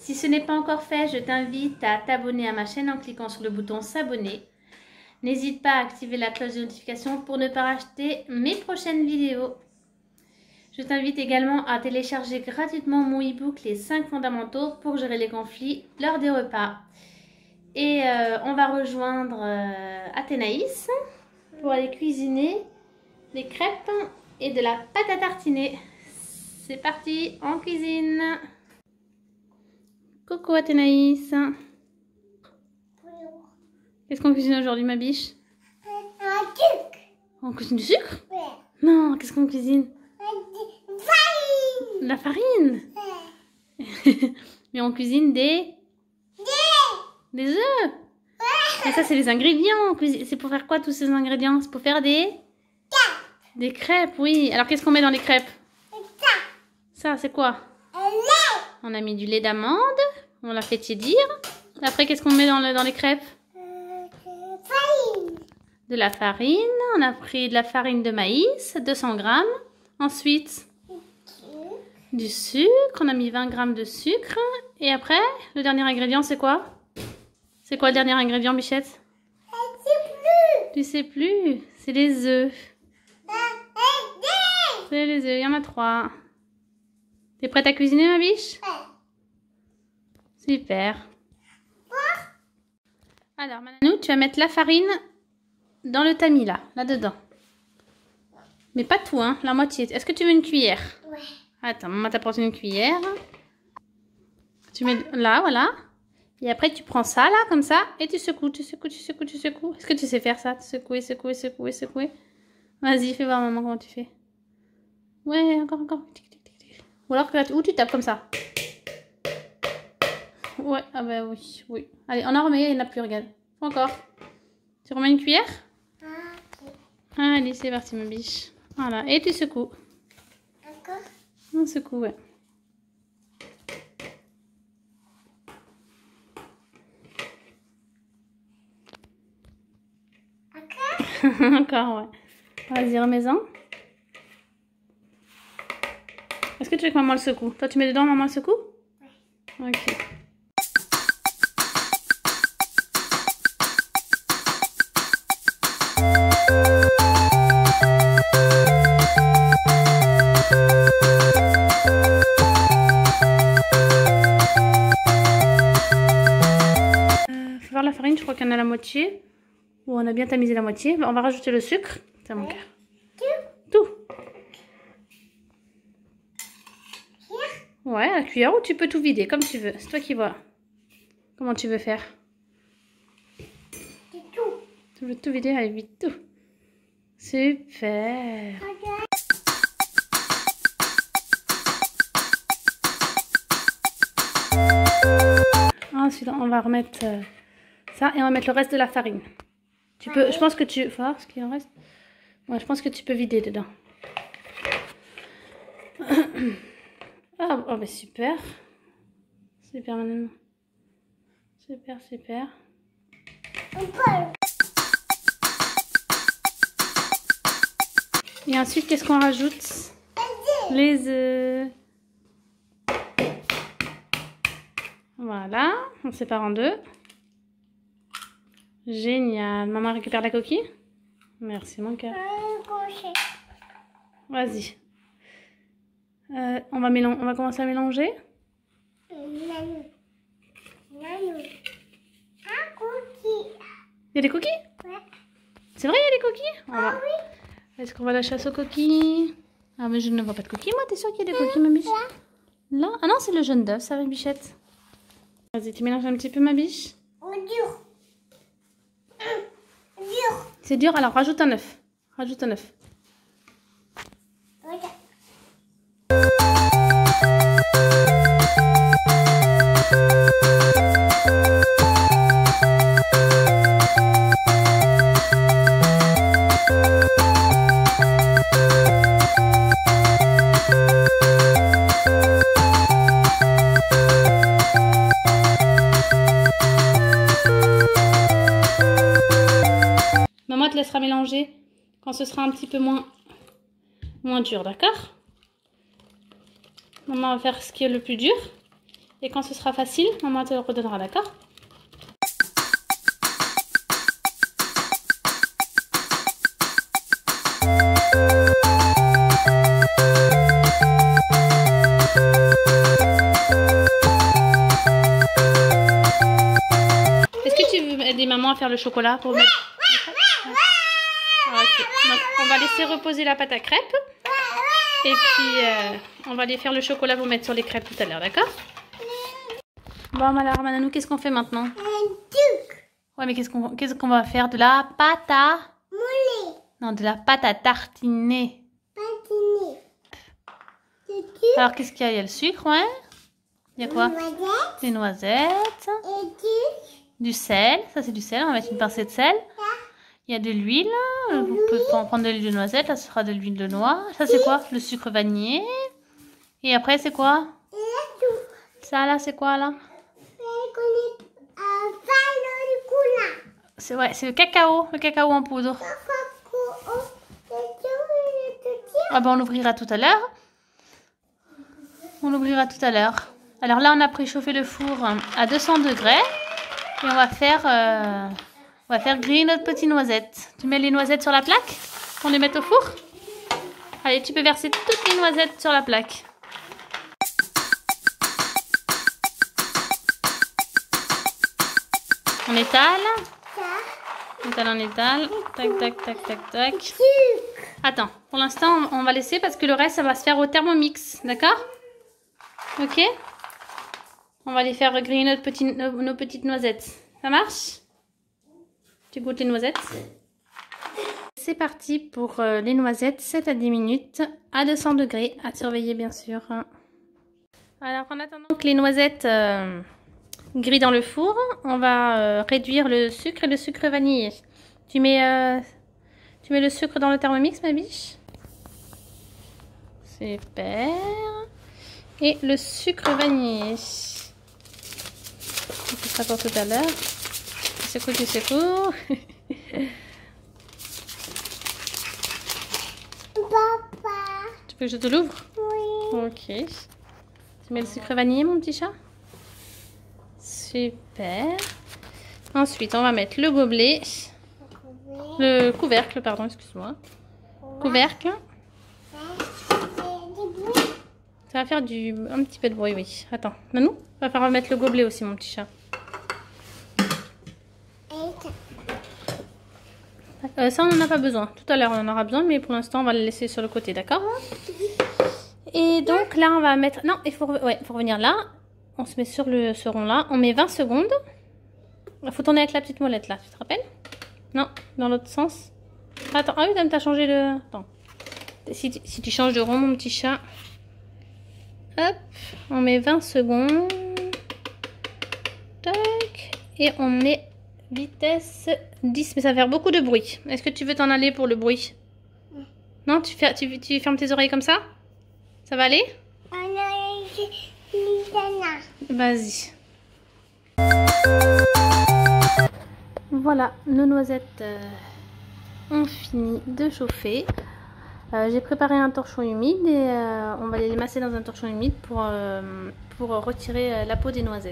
Si ce n'est pas encore fait, je t'invite à t'abonner à ma chaîne en cliquant sur le bouton s'abonner. N'hésite pas à activer la cloche de notification pour ne pas rater mes prochaines vidéos. Je t'invite également à télécharger gratuitement mon e-book Les 5 fondamentaux pour gérer les conflits lors des repas. Et on va rejoindre Athénaïs pour aller cuisiner des crêpes et de la pâte à tartiner. C'est parti, en cuisine. Coucou Athénaïs. Qu'est-ce qu'on cuisine aujourd'hui, ma biche? Un sucre. On cuisine du sucre? Ouais. Non, qu'est-ce qu'on cuisine? Farine. De la farine. Ouais. Mais on cuisine des œufs. Ouais. Et ça, c'est les ingrédients. C'est pour faire quoi tous ces ingrédients? C'est pour faire des crêpes, oui. Alors, qu'est-ce qu'on met dans les crêpes? Ça, c'est quoi? Lait. On a mis du lait d'amande. On l'a fait tiédir. Après, qu'est-ce qu'on met dans les crêpes? Farine. De la farine. On a pris de la farine de maïs, 200 grammes. Ensuite, du sucre. On a mis 20 grammes de sucre. Et après, le dernier ingrédient, c'est quoi? C'est quoi le dernier ingrédient, Bichette? Tu sais plus. C'est les œufs. C'est les œufs. Il y en a 3. T'es prête à cuisiner, ma biche? Super. Alors, maintenant, tu vas mettre la farine dans le tamis, là-dedans. Mais pas tout, hein, la moitié. Est-ce que tu veux une cuillère? Ouais. Attends, maman t'apporte une cuillère. Tu mets là, voilà. Et après, tu prends ça, là, comme ça, et tu secoues, tu secoues, tu secoues, tu secoues. Est-ce que tu sais faire ça? Secouer, secouer, secouer, secouer. Vas-y, fais voir, maman, comment tu fais. Ouais, encore, encore. Ou alors, ou tu tapes comme ça. Ouais, ah bah oui, oui. Allez, on en remet, il n'y en a plus, regarde. Encore. Tu remets une cuillère? Allez, c'est parti, ma biche. Voilà, et tu secoues. Encore. On secoue, ouais. Encore, ouais. Vas-y, remets-en. Est-ce que tu veux que maman le secoue? Toi, tu mets dedans, maman le secoue? Ouais. Ok. Faut voir la farine, je crois qu'il y en a la moitié. Ou on a bien tamisé la moitié. On va rajouter le sucre. C'est mon cœur. Tout. Ouais, à la cuillère, ou tu peux tout vider comme tu veux. C'est toi qui vois. Comment tu veux faire? C'est tout. Tu veux tout vider? Allez, vide tout. Super. Ensuite, on va remettre ça et on va mettre le reste de la farine. Tu peux, je pense que tu... Faut voir ce qu'il en reste. Ouais, je pense que tu peux vider dedans. Ah, oh, bah super. Super, maman. Super, super. Et ensuite, qu'est-ce qu'on rajoute? Les œufs. Voilà, on sépare en deux. Génial. Maman récupère la coquille? Merci, mon cœur. Vas-y. On va commencer à mélanger. Il y a des coquilles? Ouais. C'est vrai, il y a des coquilles? Ah oui. Est-ce qu'on va la chasse aux coquilles? Ah, mais je ne vois pas de coquilles. Moi, t'es sûre qu'il y a des coquilles, ma biche? Là? Ah non, c'est le jaune d'œuf, ça va, bichette. Vas-y, tu mélanges un petit peu, ma biche. Dur. C'est dur, alors rajoute un œuf. Rajoute un œuf. Regarde. Maman te laissera mélanger quand ce sera un petit peu moins dur, d'accord? Maman va faire ce qui est le plus dur. Et quand ce sera facile, maman te le redonnera, d'accord? Est-ce que tu veux aider maman à faire le chocolat pour mettre... Ok, donc on va laisser reposer la pâte à crêpes. Et puis on va aller faire le chocolat pour mettre sur les crêpes tout à l'heure, d'accord? Bon alors Mananou, qu'est-ce qu'on fait maintenant? Ouais, mais qu'est-ce qu'on va faire? De la pâte à... Moulé. Non, de la pâte à tartiner. Patiné. Alors qu'est-ce qu'il y a? Il y a le sucre, ouais. Il y a quoi? Des noisettes. Et Du sel. Ça c'est du sel, on va mettre une pincée de sel. Il y a de l'huile. Vous pouvez prendre de l'huile de noisette, là ce sera de l'huile de noix. Ça c'est quoi? Le sucre vanillé. Et après c'est quoi? Ça là c'est quoi là? C'est ouais, c'est le cacao en poudre. Ah ben on l'ouvrira tout à l'heure. On l'ouvrira tout à l'heure. Alors là on a préchauffé le four à 200 degrés. Et on va faire griller notre petite noisette. Tu mets les noisettes sur la plaque pour les mettre au four? Allez, tu peux verser toutes les noisettes sur la plaque. On étale. On étale. Tac, tac, tac, tac, tac. Attends, pour l'instant, on va laisser parce que le reste, ça va se faire au Thermomix. D'accord? Ok? On va aller faire griller nos petites noisettes. Ça marche? Tu goûtes les noisettes? C'est parti pour les noisettes, 7 à 10 minutes à 200 degrés, à surveiller bien sûr. Alors en attendant que les noisettes grillent dans le four, on va réduire le sucre et le sucre vanillé. Tu mets le sucre dans le Thermomix, ma biche? Super. Et le sucre vanillé. Ce sera pour tout à l'heure. Tu secoues. Papa. Tu veux que je te l'ouvre? Oui. Ok. Tu mets le sucre vanillé, mon petit chat? Super. Ensuite, on va mettre le gobelet. Le couvercle, pardon, excuse-moi. Couvercle. Ça va faire un petit peu de bruit, oui. Attends, Nanou, on va faire mettre le gobelet aussi, mon petit chat. Ça, on n'en a pas besoin. Tout à l'heure, on en aura besoin, mais pour l'instant, on va le laisser sur le côté, d'accord? Et donc, là, on va mettre... Non, il faut revenir là. On se met sur ce rond-là. On met 20 secondes. Il faut tourner avec la petite molette, là. Tu te rappelles? Non, dans l'autre sens. Attends, ah oui, comme tu as changé le... Attends. Si tu changes de rond, mon petit chat. Hop, on met 20 secondes. Tac. Et on met vitesse 10. Mais ça va faire beaucoup de bruit. Est-ce que tu veux t'en aller pour le bruit? Non, tu fermes tes oreilles comme ça? Ça va aller? Vas-y. Voilà, nos noisettes ont fini de chauffer. J'ai préparé un torchon humide et on va les masser dans un torchon humide pour retirer la peau des noisettes.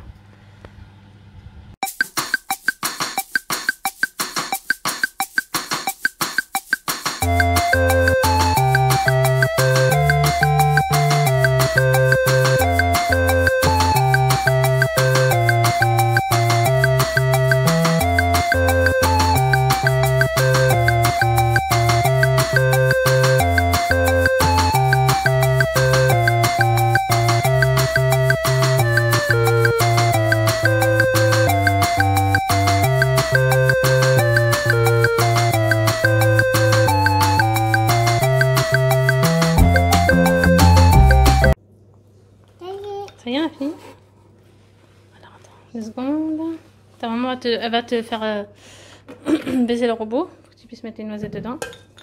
Ça y est, on a fini. Alors attends, 2 secondes. Ta maman elle va te faire baiser le robot pour que tu puisses mettre les noisettes dedans.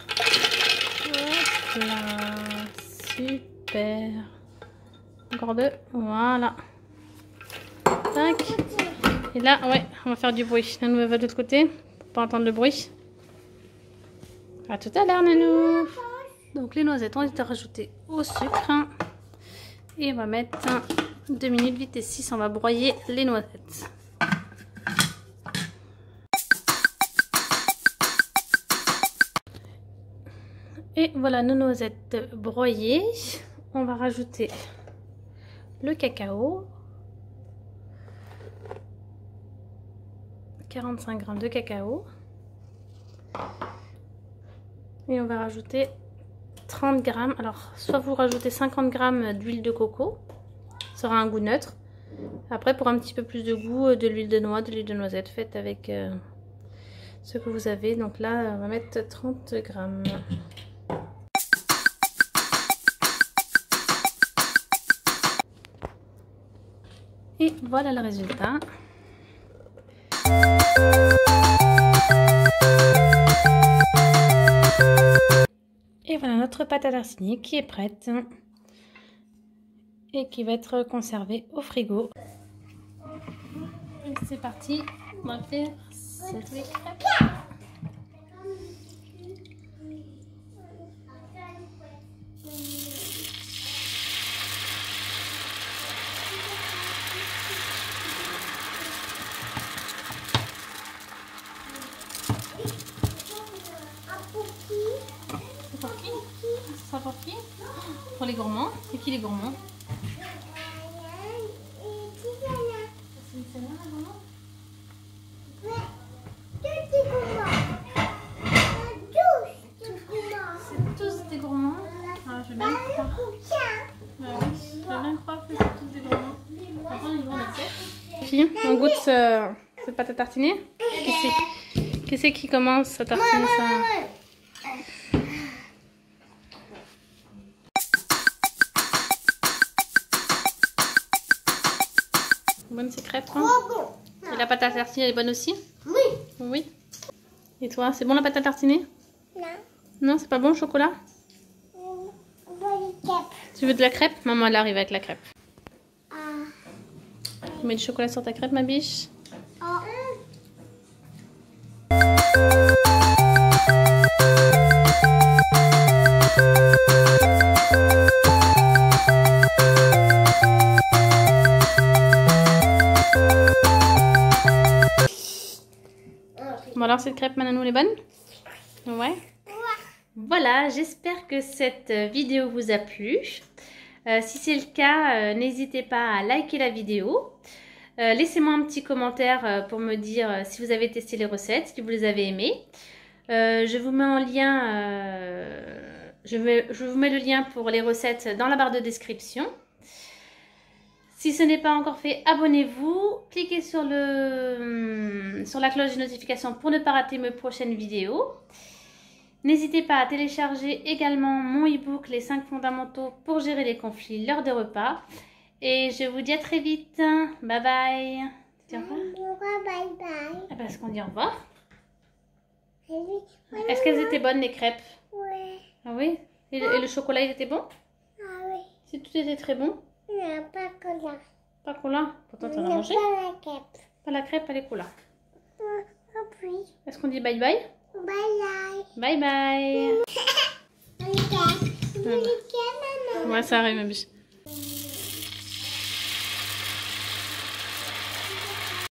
Hop là, super. Encore 2, voilà. Tac. Et là, ouais, on va faire du bruit. Nanou va de l'autre côté pour pas entendre le bruit. À tout à l'heure, Nanou. Donc les noisettes ont été rajoutées au sucre. Et on va mettre 2 minutes, vitesse 6, on va broyer les noisettes. Et voilà nos noisettes broyées. On va rajouter le cacao. 45 g de cacao. Et on va rajouter 30 g. Alors, soit vous rajoutez 50 g d'huile de coco. Ça aura un goût neutre. Après, pour un petit peu plus de goût, de l'huile de noix, de l'huile de noisette. Faites avec ce que vous avez. Donc là, on va mettre 30 g. Et voilà le résultat. Et voilà notre pâte à tartiner qui est prête et qui va être conservée au frigo. C'est parti, on va faire cette crêpe. Pour qui? Pour les gourmands. C'est qui les gourmands? C'est une seigneur, la gourmand? C'est tous des gourmands. Ah, je vais bien croire. Je vais bien croire que c'est tous des gourmands. On prend une grande assiette. On goûte cette pâte à tartiner. Qui c'est qui commence à tartiner ça? Bonne ces crêpes, hein? Et la pâte à tartiner, elle est bonne aussi? Oui. Oui. Et toi, c'est bon la pâte à tartiner? Non. Non, c'est pas bon le chocolat? Tu veux de la crêpe? Maman, elle arrive avec la crêpe. Tu mets du chocolat sur ta crêpe, ma biche? Bon alors cette crêpe Mananou elle est bonne? Ouais. Voilà, j'espère que cette vidéo vous a plu. Si c'est le cas, n'hésitez pas à liker la vidéo. Laissez-moi un petit commentaire pour me dire si vous avez testé les recettes, si vous les avez aimées. Je vous mets en lien, je vous mets le lien pour les recettes dans la barre de description. Si ce n'est pas encore fait, abonnez-vous, cliquez sur la cloche de notification pour ne pas rater mes prochaines vidéos. N'hésitez pas à télécharger également mon e-book Les 5 fondamentaux pour gérer les conflits lors des repas. Et je vous dis à très vite. Bye bye. Tu dis au revoir? Bye bye. Parce qu'on dit au revoir. Est-ce qu'elles étaient bonnes les crêpes? Oui. Ah oui? Et le chocolat il était bon? Ah oui. Si tout était très bon? Non, pas cola. Pas cola? Pourtant tu en as mangé? Pas la crêpe. Pas la crêpe, pas les cola. Oui. Est-ce qu'on dit bye bye? Bye bye. Bye bye. Maman. Ouais, ça arrive ma biche.